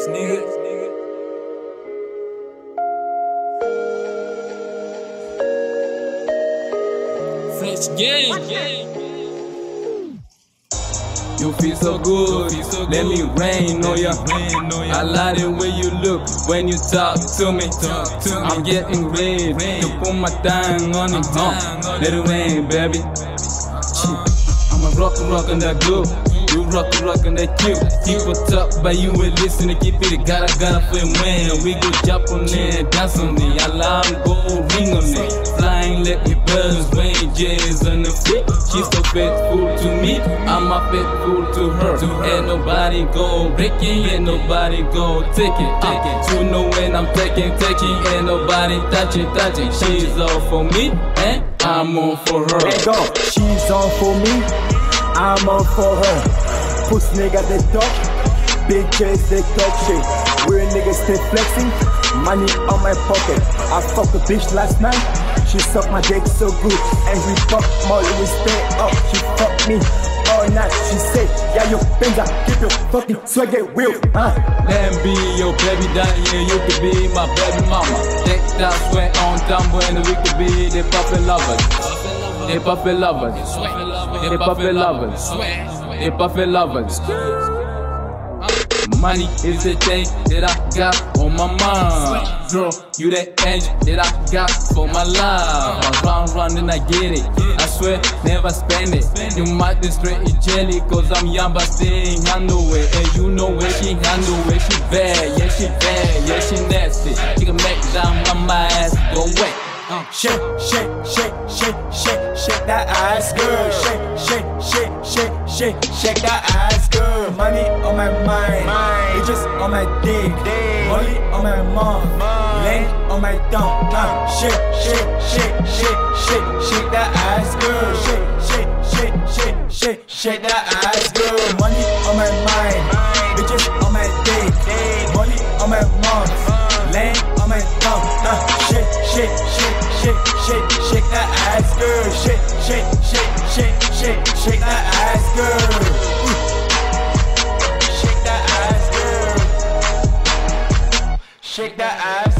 nigga. French gang. You feel so good, let me rain on ya. I like the way you look when you talk to me. I'm getting ready to put my tongue on it, let it rain, baby. I'm a rock and that good. You rock and that cute. Keep it up, but you will listen to keep it. Gotta feel when we go jump on it, dance on it. Alarm go ring on it. Flying let me buzz when jazz on the feet. She's so faithful to me, I'm a faithful to her. Ain't nobody go breaking, ain't nobody go taking. You know when I'm taking, ain't nobody touching. She's all for me, and I'm all for her. Let go. She's all for me, I'm all for her. Pussy nigga they talk, bitches they talk shit. Real niggas stay flexing, money on my pocket. I fucked a bitch last night, she sucked my dick so good. And we fuck Molly, we stay up, she fucked me all night. She said, yeah, yo, Benza, keep your fucking swag it real, Let me be your baby daddy, yeah, you could be my baby mama. Take that sweat on down when we could be the puppy lovers. The puppy lovers. The puppy lovers. The puppy lovers. Money is the thing that I got on my mind. Girl, you the angel that I got for my life. I run and I get it. I swear, never spend it. You might be straight jelly, cause I'm young but still handle it. And you know where she handle it. She bad, yeah she bad, yeah she nasty. She can make down my ass go wet. Shake that ass, girl. Shake that ass, girl. Money on my mind, bitches on my dick, money on my mom, land on my thumb. Shake that ass, girl. Shake that ass, girl. Money on my mind, bitches on my dick, money on my mom, land on my thumb. Shake that ass, girl. Shake that ass, girl. Shake that ass, girl. Shake that ass.